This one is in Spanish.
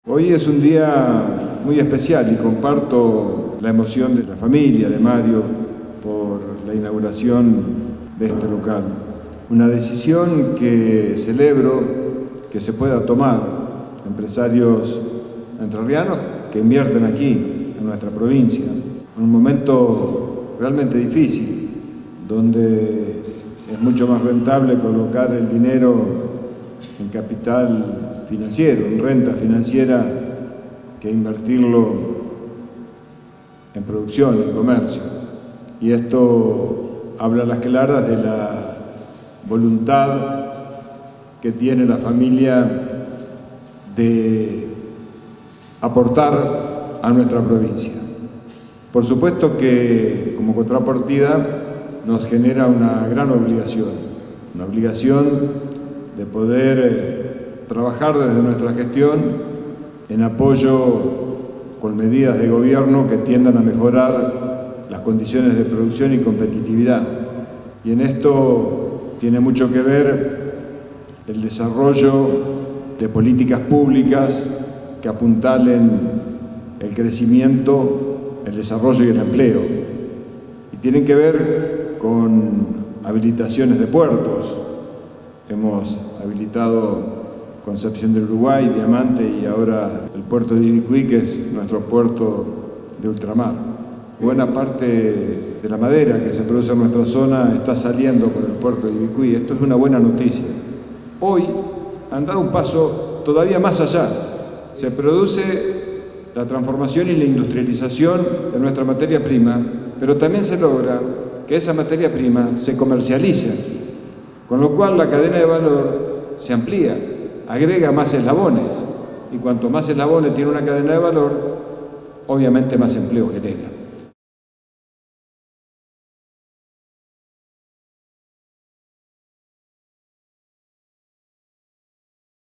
Hoy es un día muy especial y comparto la emoción de la familia de Mario por la inauguración de este local. Una decisión que celebro que se pueda tomar empresarios entrerrianos que invierten aquí, en nuestra provincia, en un momento realmente difícil, donde es mucho más rentable colocar el dinero en capital financiero, en renta financiera, que invertirlo en producción, en comercio. Y esto habla a las claras de la voluntad que tiene la familia de aportar a nuestra provincia. Por supuesto que como contrapartida nos genera una gran obligación de poder trabajar desde nuestra gestión en apoyo con medidas de gobierno que tiendan a mejorar las condiciones de producción y competitividad. Y en esto tiene mucho que ver el desarrollo de políticas públicas que apuntalen el crecimiento, el desarrollo y el empleo. Y tienen que ver con habilitaciones de puertos. Hemos habilitado Concepción del Uruguay, Diamante y ahora el puerto de Ibicuí, que es nuestro puerto de ultramar. Buena parte de la madera que se produce en nuestra zona está saliendo por el puerto de Ibicuí. Esto es una buena noticia. Hoy han dado un paso todavía más allá. Se produce la transformación y la industrialización de nuestra materia prima, pero también se logra que esa materia prima se comercialice, con lo cual la cadena de valor se amplía, agrega más eslabones, y cuanto más eslabones tiene una cadena de valor, obviamente más empleo genera.